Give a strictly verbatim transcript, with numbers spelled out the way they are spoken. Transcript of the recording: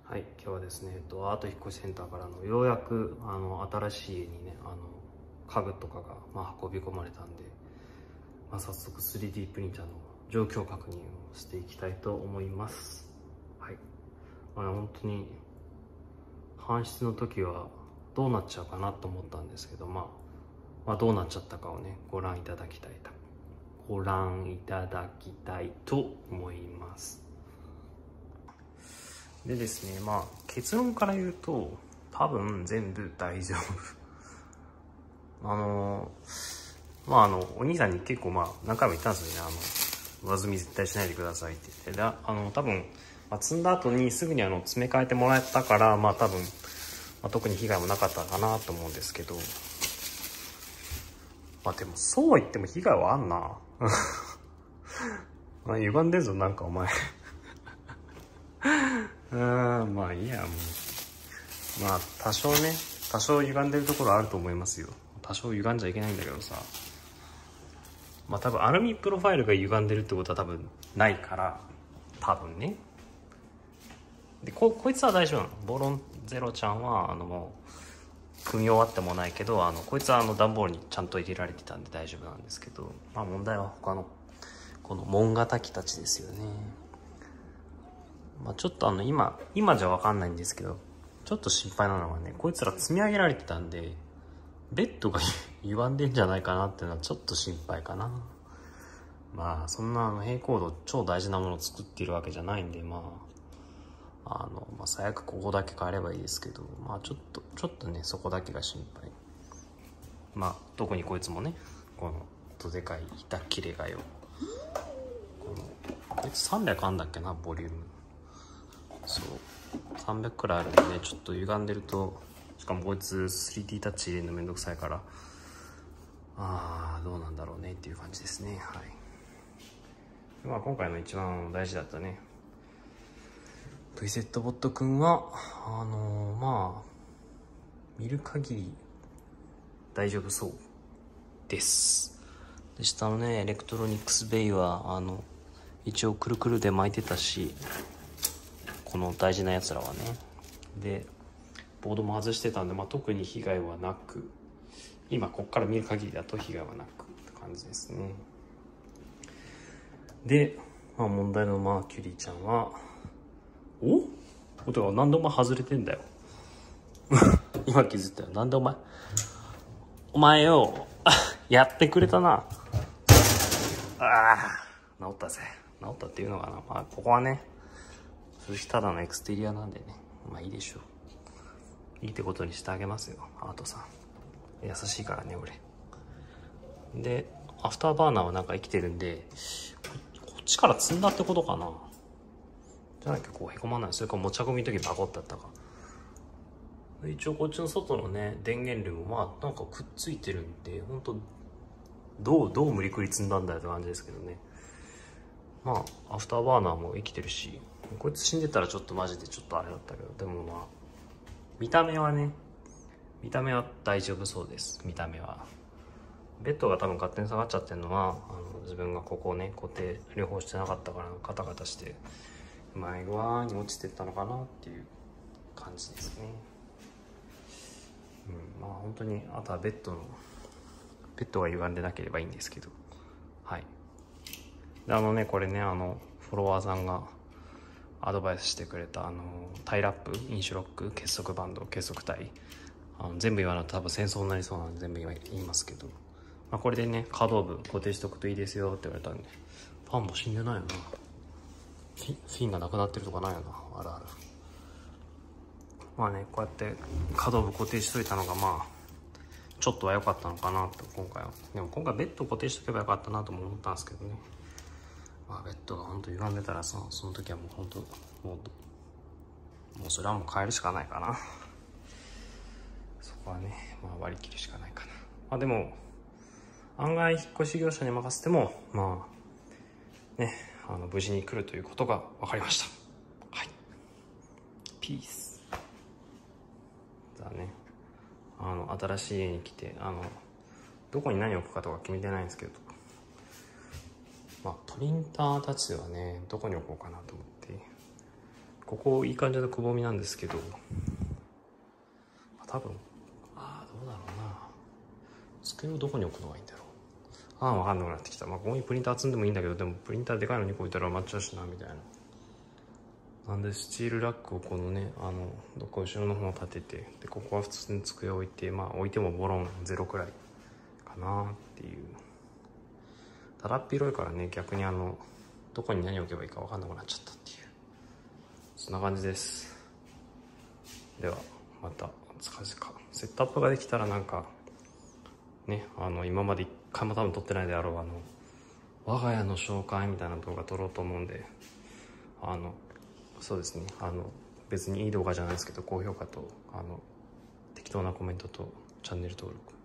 はい、今日はですね、えっと、アート引っ越しセンターからのようやくあの新しい家にね、あの家具とかが、まあ、運び込まれたんで、まあ、早速 スリーディー プリンターの状況確認をしていきたいと思います。はい、まあ、本当に搬出の時はどうなっちゃうかなと思ったんですけど、まあ、まあどうなっちゃったかをねご覧いただきたいとご覧いただきたいと思います。でですね、まあ結論から言うと多分全部大丈夫。あのまああのお兄さんに結構まあ何回も言ったんですよね。あの上積み絶対しないでくださいって言って、であの多分、まあ、積んだ後にすぐにあの詰め替えてもらえたからまあ多分、まあ、特に被害もなかったかなと思うんですけど、まあでもそうは言っても被害はあんな。まあ歪んでんぞなんかお前。うんまあいいやもう。まあ多少ね多少歪んでるところあると思いますよ。多少歪んじゃいけないんだけどさ、まあ多分アルミプロファイルが歪んでるってことは多分ないから多分ね。で こ, こいつは大丈夫なの。ボロンゼロちゃんはあのもう組み終わってもないけど、あのこいつはあの段ボールにちゃんと入れられてたんで大丈夫なんですけど、まあ問題は他のこの門型機たちですよね。まあ、ちょっとあの今今じゃ分かんないんですけど、ちょっと心配なのはね、こいつら積み上げられてたんでベッドが歪んでんじゃないかなっていうのはちょっと心配かな。まあそんな平行度超大事なものを作っているわけじゃないんで、まああの、まあ、最悪ここだけ変えればいいですけど、まあちょっとちょっとねそこだけが心配。まあ特にこいつもね、このどでかい板切れがよ、このこいつさんびゃくあんだっけなボリューム。そうさんびゃくくらいあるんでね、ちょっと歪んでると、しかもこいつ スリーディー タッチ入れるのめんどくさいから、ああどうなんだろうねっていう感じですね。はい。まあ今回の一番大事だったねプリセットボットくんはあのー、まあ見る限り大丈夫そうです。で下のねエレクトロニクスベイはあの一応くるくるで巻いてたし、この大事なやつらはね。でボードも外してたんで、まあ、特に被害はなく、今こっから見る限りだと被害はなくって感じですね。で、まあ、問題のマーキュリーちゃんはおことがなんでお前外れてんだよ。今気づいたよ。なんでお前お前よやってくれたな。ああ治ったぜ。治ったっていうのかな。まあここはねただのエクステリアなんでね、まあいいでしょう。いいってことにしてあげますよ、アートさん。優しいからね俺。でアフターバーナーはなんか生きてるんで、こっちから積んだってことかな。じゃなきゃこうへこまない。それから持ち運びの時バコッてあったか。一応こっちの外のね電源類もまあなんかくっついてるんで、本当どうどう無理くり積んだんだよって感じですけどね。まあアフターバーナーも生きてるし、こいつ死んでたらちょっとマジでちょっとあれだったけど、でもまあ見た目はね見た目は大丈夫そうです。見た目はベッドが多分勝手に下がっちゃってるのは、あの自分がここをね固定両方してなかったからカタカタして前側に落ちてったのかなっていう感じですね。うん、まあ本当にあとはベッドのベッドが歪んでなければいいんですけど、はい。であのねこれねあのフォロワーさんがアドバイスしてくれたあのタイラップ、インシュロック、結束バンド、結束帯、あの全部言わないと多分戦争になりそうなんで全部言いますけど、まあ、これでね可動部固定しておくといいですよって言われたんで、ファンも死んでないよな。フィフィンがなくなってるとかないよな。あるある。まあねこうやって可動部固定しといたのがまあちょっとは良かったのかなと今回は。でも今回ベッド固定しとけばよかったなとも思ったんですけどね。まあ、ベッドが本当歪んでたらその、その時はもう本当もうもうそれはもう変えるしかないかな。そこはね、まあ、割り切るしかないかな。まあでも案外引っ越し業者に任せてもまあねあの無事に来るということが分かりました。はい、ピース。じゃあねあの新しい家に来てあのどこに何を置くかとか決めてないんですけど、まあ、プリンターたちはねどこに置こうかなと思って、 ここいい感じのくぼみなんですけど、多分ああどうだろうな、机をどこに置くのがいいんだろう。ああ分かんなくなってきた。まあここにプリンター積んでもいいんだけど、でもプリンターでかいのにこう置いたら埋まっちゃうしなみたいな。なんでスチールラックをこのね、あのどっか後ろの方を立てて、でここは普通に机を置いて、まあ置いてもボロンゼロくらいかなっていう。だらっ広いからね、逆にあのどこに何置けばいいか分かんなくなっちゃったっていう、そんな感じです。ではまた近々セットアップができたら、なんかね、あの今まで一回も多分撮ってないであろうあの我が家の紹介みたいな動画撮ろうと思うんで、あのそうですね、あの別にいい動画じゃないですけど、高評価とあの適当なコメントとチャンネル登録